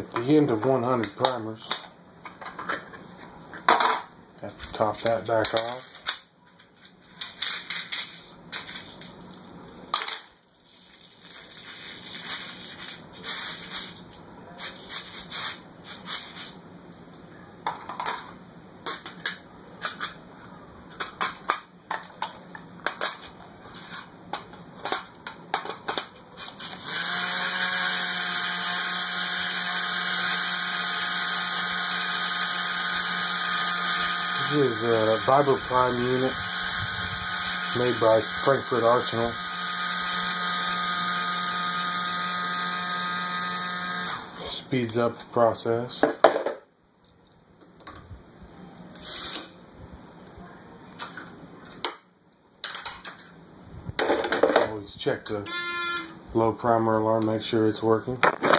at the end of 100 primers. Have to top that back off. This is a Vibroprime unit made by Frankfurt Arsenal. Speeds up the process. Always check the low primer alarm, make sure it's working.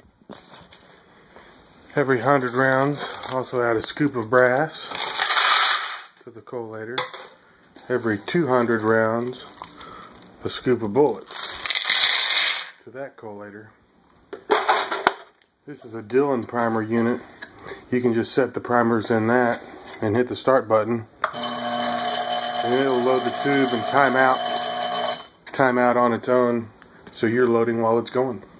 Every 100 rounds, also add a scoop of brass to the collator. Every 200 rounds, a scoop of bullets to that collator. This is a Dillon primer unit. You can just set the primers in that and hit the start button, and it'll load the tube and time out on its own, so you're loading while it's going.